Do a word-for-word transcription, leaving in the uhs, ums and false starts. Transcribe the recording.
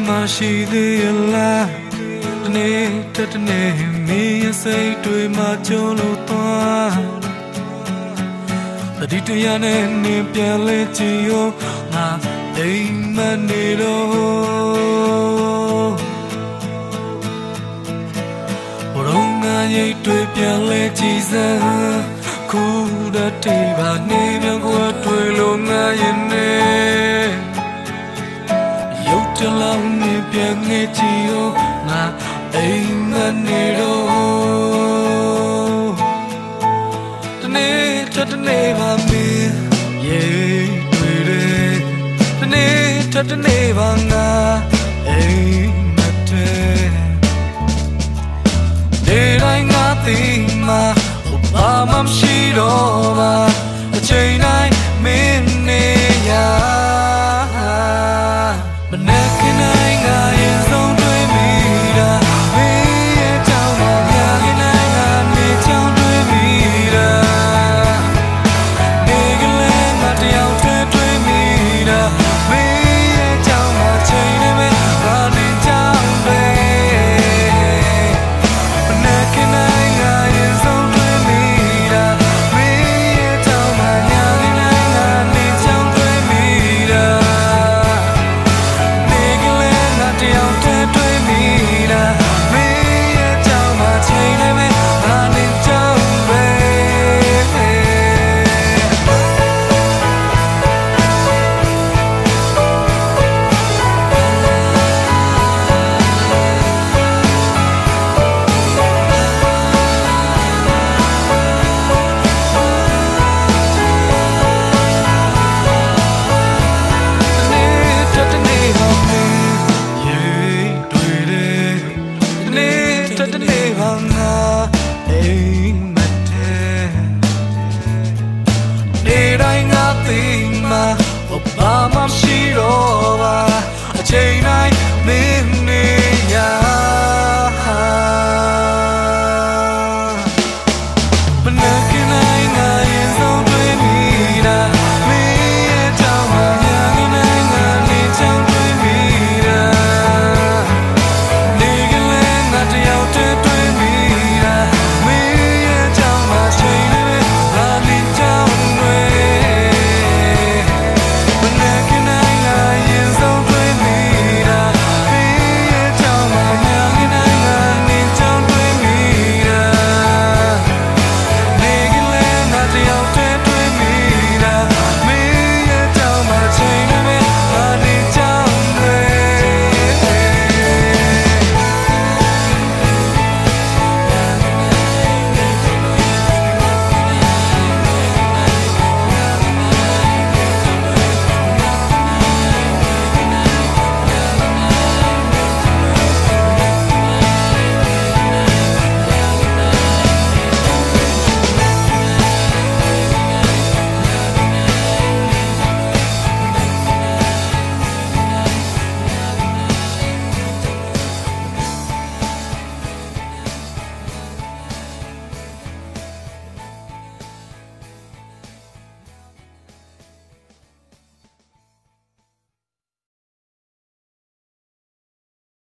မရှိသေးလားတနေ့တစ်တနေ့မင်းရဲ့စိတ်တွေမှာကြုံလို့သွားတတိတရနဲ့နေပြန်လဲကြည့်ရောငါအိမ်မနေတော့ဘရုံငါရိတ်တွေပြန်လဲကြည့်စမ်းခုတည်းတည်းပါနေမြန်ကွာတွေ့လို့ငါရင်နေရုပ်တလောင်းနေပြန်နေကြည့်ရောငါအိမ်မနေတော့တနေ့တစ်တနေ့ပါမင်းရိတ်တွေ့တယ်တနေ့တစ်တနေ့ပါငါအိမ်မတဲ့ဒီတိုင်းငါသိမှာဘာမှမရှိတော့ပါအချိန်တိုင်းမင်းနေရမနေ့က